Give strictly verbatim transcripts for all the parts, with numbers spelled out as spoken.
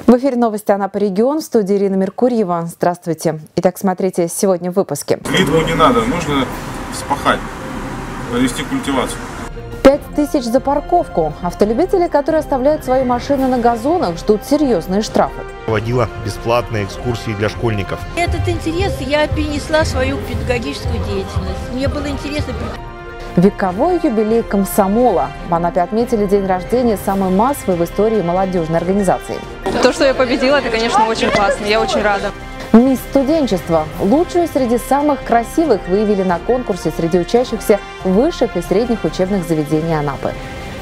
В эфире новости Анапа регион, в студии Ирина Меркурьева. Здравствуйте. Итак, смотрите сегодня в выпуске. Литву не надо, нужно вспахать, провести культивацию. Пять тысяч за парковку. Автолюбители, которые оставляют свои машины на газонах, ждут серьезные штрафы. Проводила бесплатные экскурсии для школьников. Этот интерес я перенесла в свою педагогическую деятельность. Мне было интересно. Вековой юбилей комсомола. В Анапе отметили день рождения самой массовой в истории молодежной организации. То, что я победила, это, конечно, очень классно. Я очень рада. Мисс студенчества. Лучшую среди самых красивых выявили на конкурсе среди учащихся высших и средних учебных заведений Анапы.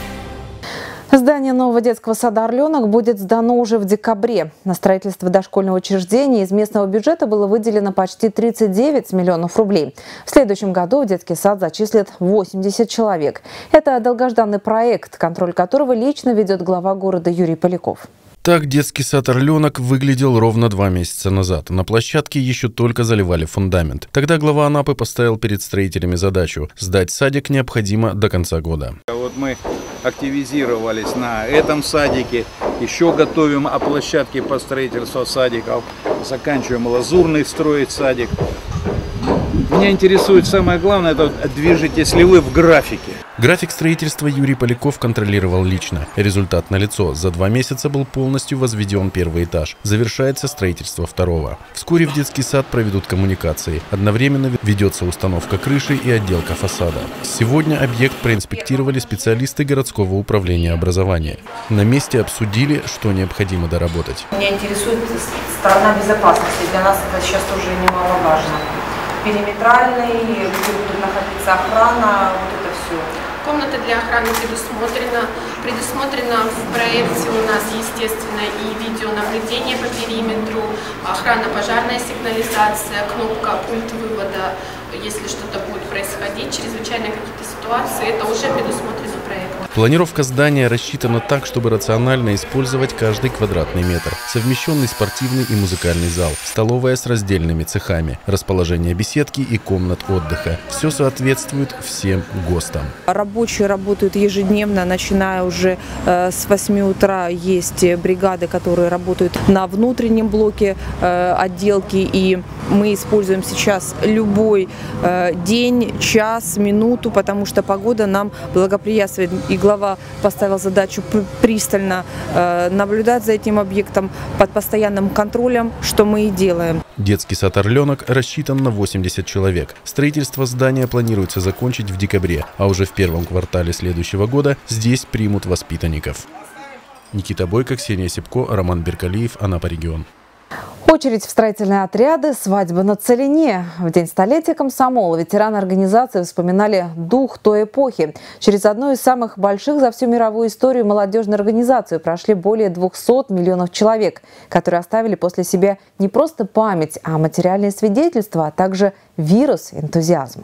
Здание нового детского сада «Орленок» будет сдано уже в декабре. На строительство дошкольного учреждения из местного бюджета было выделено почти тридцать девять миллионов рублей. В следующем году в детский сад зачислят восемьдесят человек. Это долгожданный проект, контроль которого лично ведет глава города Юрий Поляков. Так детский сад «Орленок» выглядел ровно два месяца назад. На площадке еще только заливали фундамент. Тогда глава Анапы поставил перед строителями задачу – сдать садик необходимо до конца года. Вот мы активизировались на этом садике, еще готовим о площадке по строительству садиков, заканчиваем лазурный строить садик. Меня интересует самое главное, это движетесь ли вы в графике. График строительства Юрий Поляков контролировал лично. Результат налицо. За два месяца был полностью возведен первый этаж. Завершается строительство второго. Вскоре в детский сад проведут коммуникации. Одновременно ведется установка крыши и отделка фасада. Сегодня объект проинспектировали специалисты городского управления образования. На месте обсудили, что необходимо доработать. Меня интересует сторона безопасности. Для нас это сейчас тоже немаловажно. Периметральный, где будет находиться охрана, вот это все. Комната для охраны предусмотрена. Предусмотрено в проекте у нас, естественно, и видеонаблюдение по периметру, охрана, пожарная сигнализация, кнопка пульт вывода, если что-то будет происходить, чрезвычайные какие-то ситуации, это уже предусмотрено проектом. Планировка здания рассчитана так, чтобы рационально использовать каждый квадратный метр. Совмещенный спортивный и музыкальный зал, столовая с раздельными цехами, расположение беседки и комнат отдыха. Все соответствует всем ГОСТам. Рабочие работают ежедневно, начиная уже э, с восьми утра. Есть бригады, которые работают на внутреннем блоке э, отделки. И мы используем сейчас любой э, день, час, минуту, потому что погода нам благоприятствует. И глава поставил задачу пристально э, наблюдать за этим объектом под постоянным контролем, что мы и делаем. Детский сад «Орленок» рассчитан на восемьдесят человек. Строительство здания планируется закончить в декабре, а уже в первом квартале следующего года здесь примут воспитанников. Никита Бойко, Ксения Сипко, Роман Беркалиев, Анапа регион. Очередь в строительные отряды, свадьба на Целине. В день столетия комсомола ветераны организации вспоминали дух той эпохи. Через одну из самых больших за всю мировую историю молодежную организацию прошли более двухсот миллионов человек, которые оставили после себя не просто память, а материальные свидетельства, а также вирус энтузиазма.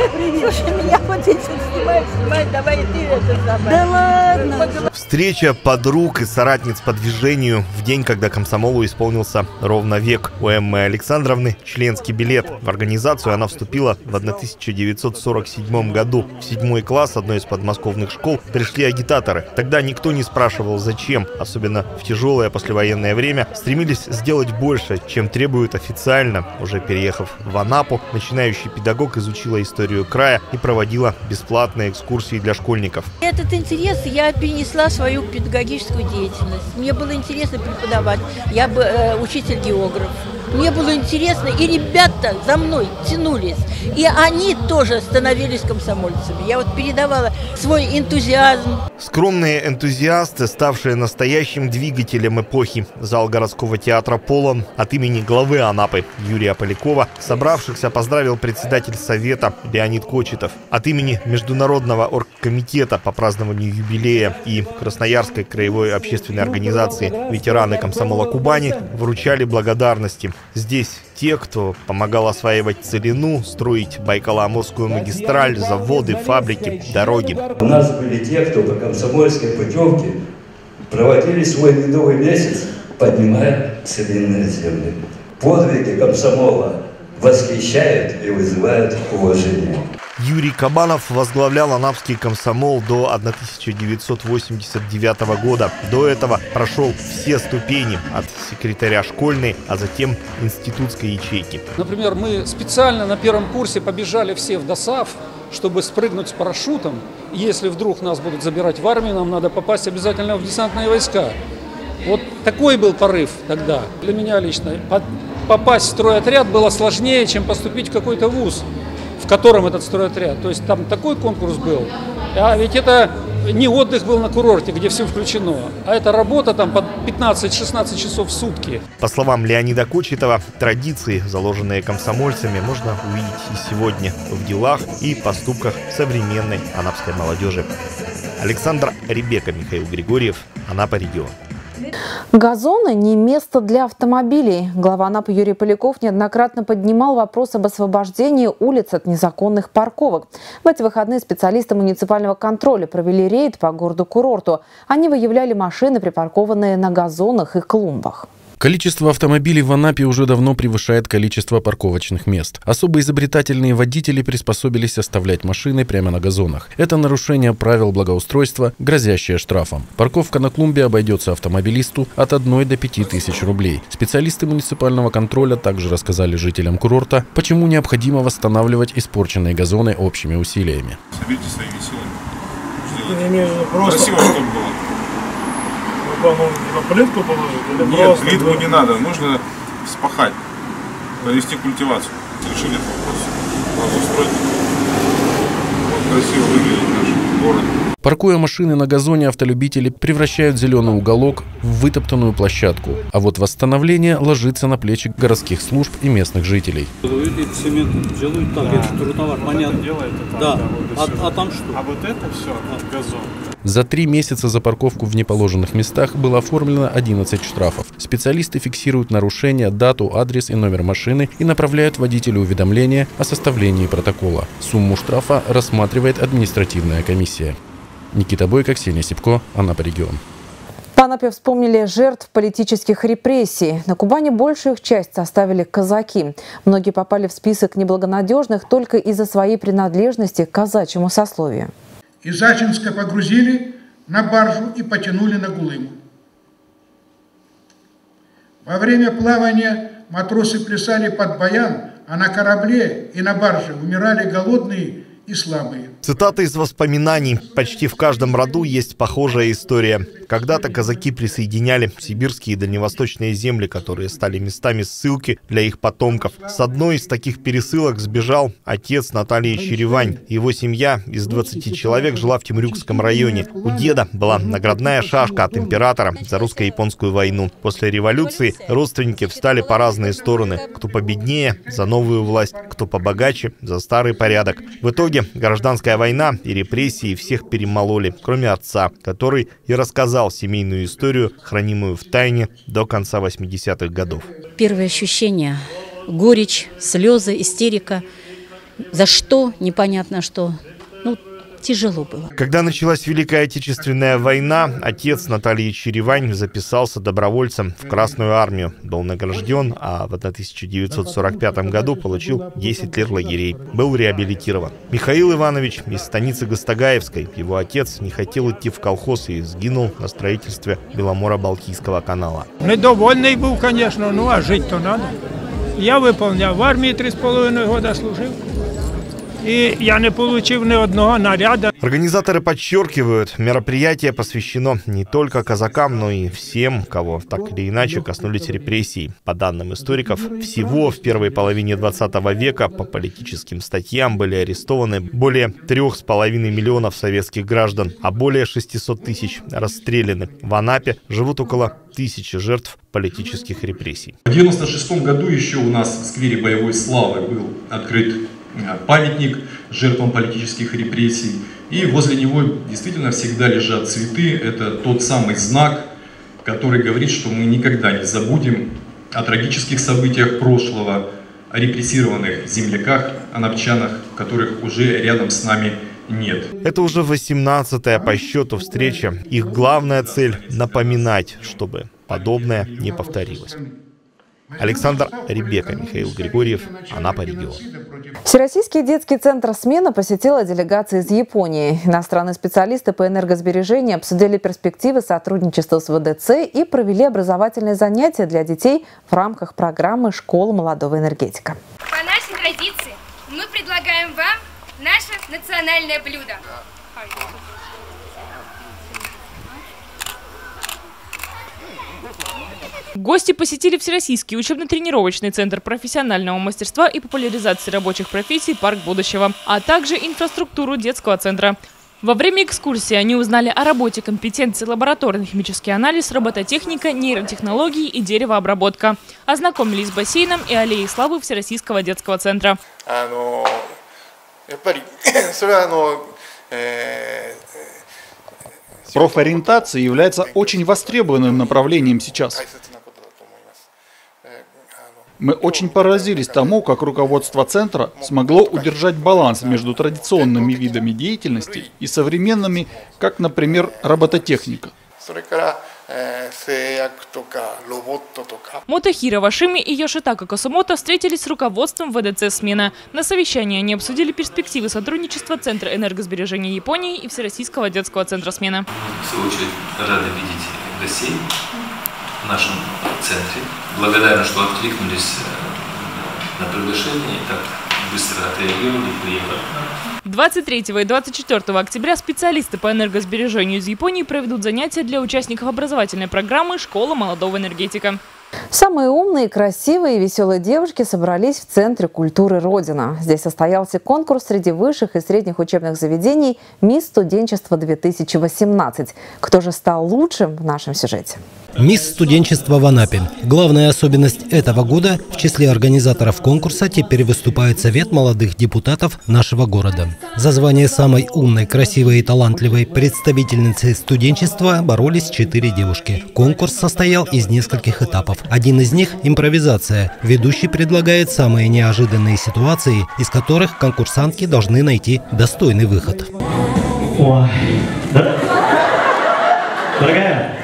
Меня вот здесь снимают, снимают, давай ты это самое. Да ладно. Встреча подруг и соратниц по движению в день, когда комсомолу исполнился ровно век. У Эммы Александровны членский билет. В организацию она вступила в тысяча девятьсот сорок седьмом году. В седьмой класс одной из подмосковных школ пришли агитаторы. Тогда никто не спрашивал, зачем. Особенно в тяжелое послевоенное время стремились сделать больше, чем требуют официально. Уже переехав в Анапу, начинающий педагог изучила историю края и проводила бесплатные экскурсии для школьников. Этот интерес я перенесла в свою педагогическую деятельность. Мне было интересно преподавать. Я бы э, учитель-географ. Мне было интересно, и ребята за мной тянулись. И они тоже становились комсомольцами. Я вот передавала свой энтузиазм. Скромные энтузиасты, ставшие настоящим двигателем эпохи. Зал городского театра полон. От имени главы Анапы Юрия Полякова собравшихся поздравил председатель совета Леонид Кочетов. От имени Международного оргкомитета по празднованию юбилея и Красноярской краевой общественной организации «Ветераны комсомола Кубани» вручали благодарности. Здесь те, кто помогал осваивать Целину, строить Байкало-Амурскую магистраль, заводы, фабрики, дороги. У нас были те, кто по комсомольской путевке проводили свой медовый месяц, поднимая целинные земли. Подвиги комсомола восхищают и вызывают уважение. Юрий Кабанов возглавлял анапский комсомол до тысяча девятьсот восемьдесят девятого года. До этого прошел все ступени от секретаря школьной, а затем институтской ячейки. Например, мы специально на первом курсе побежали все в ДОСААФ, чтобы спрыгнуть с парашютом. Если вдруг нас будут забирать в армию, нам надо попасть обязательно в десантные войска. Вот такой был порыв тогда. Для меня лично попасть в стройотряд было сложнее, чем поступить в какой-то вуз, в котором этот стройотряд. То есть там такой конкурс был. А ведь это не отдых был на курорте, где все включено, а это работа там по пятнадцать-шестнадцать часов в сутки. По словам Леонида Кочетова, традиции, заложенные комсомольцами, можно увидеть и сегодня в делах и поступках современной анапской молодежи. Александр Ребека, Михаил Григорьев, Анапа, регион. Газоны не место для автомобилей. Глава Анапы Юрий Поляков неоднократно поднимал вопрос об освобождении улиц от незаконных парковок. В эти выходные специалисты муниципального контроля провели рейд по городу-курорту. Они выявляли машины, припаркованные на газонах и клумбах. Количество автомобилей в Анапе уже давно превышает количество парковочных мест. Особо изобретательные водители приспособились оставлять машины прямо на газонах. Это нарушение правил благоустройства, грозящее штрафом. Парковка на клумбе обойдется автомобилисту от одной до пяти тысяч рублей. Специалисты муниципального контроля также рассказали жителям курорта, почему необходимо восстанавливать испорченные газоны общими усилиями. Соберите своими силами. Красиво, чтобы было. На плитку положить? Или Нет, просто плитку да? не надо, нужно вспахать, провести культивацию. Решили этот вопрос. Надо устроить. Вот красиво выглядит наш город. Паркуя машины на газоне, автолюбители превращают зеленый уголок в вытоптанную площадку. А вот восстановление ложится на плечи городских служб и местных жителей. Цемент делают так, это трудновато, понятно. Да, а, а там что? А вот это все газон. За три месяца за парковку в неположенных местах было оформлено одиннадцать штрафов. Специалисты фиксируют нарушения, дату, адрес и номер машины и направляют водителю уведомление о составлении протокола. Сумму штрафа рассматривает административная комиссия. Никита Бойко, Ксения Сипко, Анапа, регион. По Анапе вспомнили жертв политических репрессий. На Кубани большую их часть составили казаки. Многие попали в список неблагонадежных только из-за своей принадлежности к казачьему сословию. Из Ачинска погрузили на баржу и потянули на Гулыму. Во время плавания матросы плясали под баян, а на корабле и на барже умирали голодные и слабые. Цитата из воспоминаний. Почти в каждом роду есть похожая история. Когда-то казаки присоединяли сибирские и дальневосточные земли, которые стали местами ссылки для их потомков. С одной из таких пересылок сбежал отец Натальи Черевань. Его семья из двадцати человек жила в Темрюкском районе. У деда была наградная шашка от императора за русско-японскую войну. После революции родственники встали по разные стороны. Кто победнее – за новую власть, кто побогаче – за старый порядок. В итоге гражданская война и репрессии всех перемололи, кроме отца, который и рассказал семейную историю, хранимую в тайне до конца восьмидесятых годов. Первые ощущения – горечь, слезы, истерика. За что? Непонятно что. Ну, тяжело было. Когда началась Великая Отечественная война, отец Натальи Черевань записался добровольцем в Красную армию. Был награжден, а в тысяча девятьсот сорок пятом году получил десять лет лагерей. Был реабилитирован. Михаил Иванович из станицы Гастагаевской. Его отец не хотел идти в колхоз и сгинул на строительстве Беломоро-Балтийского канала. Недовольный был, конечно, ну а жить-то надо. Я выполнял в армии три с половиной года служил. И я не получил ни одного наряда. Организаторы подчеркивают, мероприятие посвящено не только казакам, но и всем, кого так или иначе коснулись репрессий. По данным историков, всего в первой половине двадцатого века по политическим статьям были арестованы более трех с половиной миллионов советских граждан, а более шестисот тысяч расстреляны. В Анапе живут около тысячи жертв политических репрессий. В девяносто шестом году еще у нас в сквере Боевой славы был открыт памятник жертвам политических репрессий. И возле него действительно всегда лежат цветы. Это тот самый знак, который говорит, что мы никогда не забудем о трагических событиях прошлого, о репрессированных земляках, анапчанах, которых уже рядом с нами нет. Это уже восемнадцатая по счету встреча. Их главная цель – напоминать, чтобы подобное не повторилось. Александр Ребека, Михаил Григорьев, Анапа, регион. Всероссийский детский центр «Смена» посетила делегация из Японии. Иностранные специалисты по энергосбережению обсудили перспективы сотрудничества с вэ дэ цэ и провели образовательные занятия для детей в рамках программы «Школа молодого энергетика». По нашей традиции мы предлагаем вам наше национальное блюдо. Гости посетили Всероссийский учебно-тренировочный центр профессионального мастерства и популяризации рабочих профессий «Парк будущего», а также инфраструктуру детского центра. Во время экскурсии они узнали о работе компетенций лабораторный химический анализ, робототехника, нейротехнологии и деревообработка. Ознакомились с бассейном и аллеей славы Всероссийского детского центра. Профориентация является очень востребованным направлением сейчас. Мы очень поразились тому, как руководство центра смогло удержать баланс между традиционными видами деятельности и современными, как, например, робототехника. Мотохиро Вашими и Йошитака Косумото встретились с руководством вэ дэ цэ «Смена». На совещании они обсудили перспективы сотрудничества Центра энергосбережения Японии и Всероссийского детского центра «Смена». В свою очередь, рады видеть гостей в нашем центре. Благодарны, что откликнулись на приглашение и так быстро отреагировали и приехали. двадцать третьего и двадцать четвёртого октября специалисты по энергосбережению из Японии проведут занятия для участников образовательной программы «Школа молодого энергетика». Самые умные, красивые и веселые девушки собрались в Центре культуры «Родина». Здесь состоялся конкурс среди высших и средних учебных заведений «Мисс студенчества-две тысячи восемнадцать». Кто же стал лучшим в нашем сюжете? Мисс студенчества в Анапе. Главная особенность этого года – в числе организаторов конкурса теперь выступает Совет молодых депутатов нашего города. За звание самой умной, красивой и талантливой представительницы студенчества боролись четыре девушки. Конкурс состоял из нескольких этапов. Один из них – импровизация. Ведущий предлагает самые неожиданные ситуации, из которых конкурсантки должны найти достойный выход. Ой, да? Дорогая,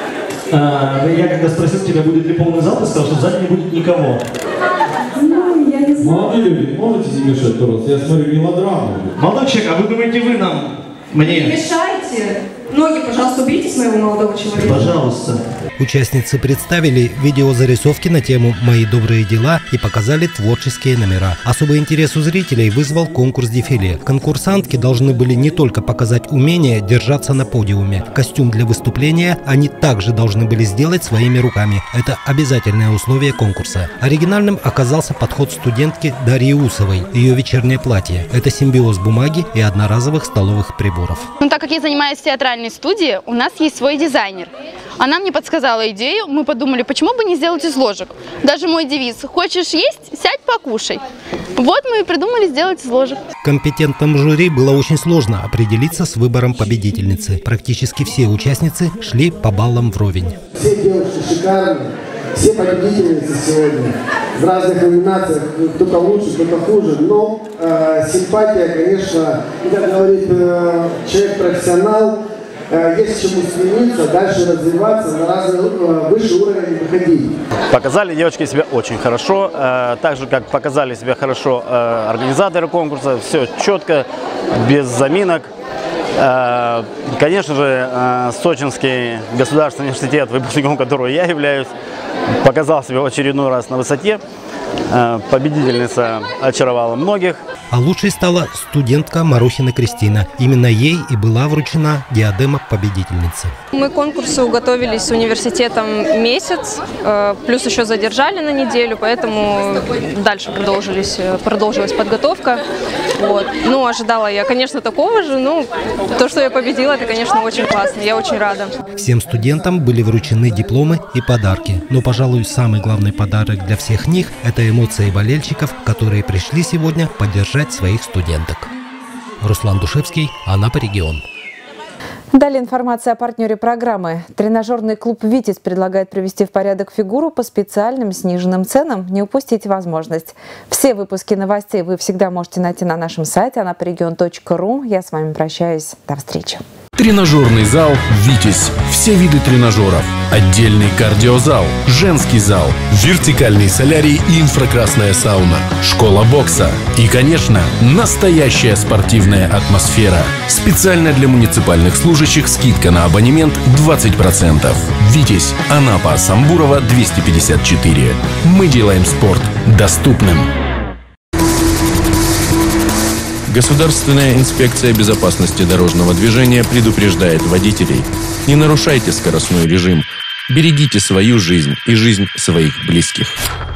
а, я когда спросил тебя, будет ли полный зал, ты сказал, что в зале не будет никого. Ну, я не знаю. Молодые люди, можете себе мешать, пожалуйста? Я смотрю мелодраму. Молодой человек, а вы думаете, вы нам, мне? Не мешайте. Ноги, пожалуйста, уберите с моего молодого человека. Пожалуйста. Участницы представили видеозарисовки на тему «Мои добрые дела» и показали творческие номера. Особый интерес у зрителей вызвал конкурс дефиле. Конкурсантки должны были не только показать умение держаться на подиуме. Костюм для выступления они также должны были сделать своими руками. Это обязательное условие конкурса. Оригинальным оказался подход студентки Дарьи Усовой. Ее вечернее платье. Это симбиоз бумаги и одноразовых столовых приборов. Ну, так как я занимаюсь в театральной студии, у нас есть свой дизайнер. Она мне подсказала идею, мы подумали, почему бы не сделать из ложек. Даже мой девиз «Хочешь есть? Сядь, покушай». Вот мы и придумали сделать из ложек. Компетентному жюри было очень сложно определиться с выбором победительницы. Практически все участницы шли по баллам вровень. Все девушки шикарные, все победительницы сегодня в разных номинациях, кто-то лучше, кто-то хуже. Но э, симпатия, конечно, как говорит э, человек-профессионал, есть к чему стремиться, дальше развиваться, на разный выше уровень выходить. Показали девочки себя очень хорошо, так же как показали себя хорошо организаторы конкурса, все четко, без заминок. Конечно же, Сочинский государственный университет, выпускником которого я являюсь, показал себя в очередной раз на высоте. Победительница очаровала многих. А лучшей стала студентка Марухина Кристина. Именно ей и была вручена диадема победительницы. Мы к конкурсу готовились с университетом месяц, плюс еще задержали на неделю, поэтому дальше продолжились, продолжилась подготовка. Вот. Ну, ожидала я, конечно, такого же. Ну, то, что я победила, это, конечно, очень классно. Я очень рада. Всем студентам были вручены дипломы и подарки. Но, пожалуй, самый главный подарок для всех них – это эмоции болельщиков, которые пришли сегодня поддержать своих студенток. Руслан Душевский, Анапа, регион. Далее информация о партнере программы. Тренажерный клуб «Витязь» предлагает привести в порядок фигуру по специальным сниженным ценам. Не упустите возможность. Все выпуски новостей вы всегда можете найти на нашем сайте анапарегион точка ру. Я с вами прощаюсь. До встречи. Тренажерный зал «Витязь». Все виды тренажеров. Отдельный кардиозал, женский зал, вертикальный солярий и инфракрасная сауна, школа бокса и, конечно, настоящая спортивная атмосфера. Специально для муниципальных служащих скидка на абонемент двадцать процентов. «Витязь», Анапа, Самбурова, двести пятьдесят четыре. Мы делаем спорт доступным. Государственная инспекция безопасности дорожного движения предупреждает водителей: не нарушайте скоростной режим, берегите свою жизнь и жизнь своих близких.